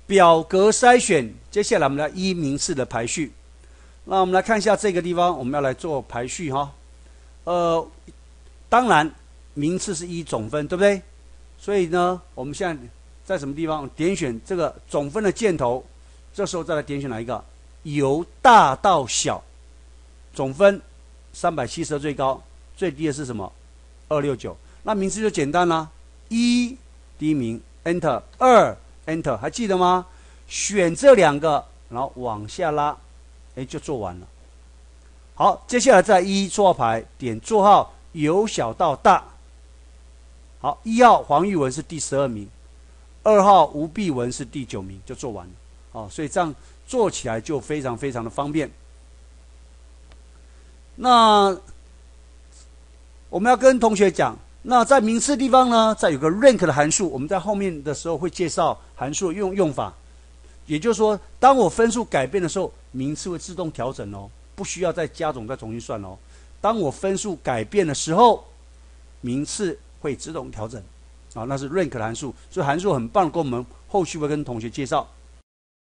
表格筛选，接下来我们来依名次的排序。那我们来看一下这个地方，我们要来做排序哈。当然名次是依总分，对不对？所以呢，我们现在在什么地方点选这个总分的箭头？这时候再来点选哪一个？由大到小，总分372最高，最低的是什么？269。那名次就简单啦，第一名 Enter， Enter， 还记得吗？选这两个，然后往下拉，就做完了。好，接下来再依座号牌，点座号由小到大。好，1号黄玉文是第12名，2号吴碧文是第9名，就做完了。所以这样做起来就非常非常的方便。那我们要跟同学讲，那在名次地方呢，再有个 rank 的函数，我们在后面的时候会介绍函数的用法。也就是说，当我分数改变的时候，名次会自动调整哦，不需要再加总再重新算哦。当我分数改变的时候，名次会自动调整。那是 rank 的函数，所以函数很棒，跟我们后续会跟同学介绍。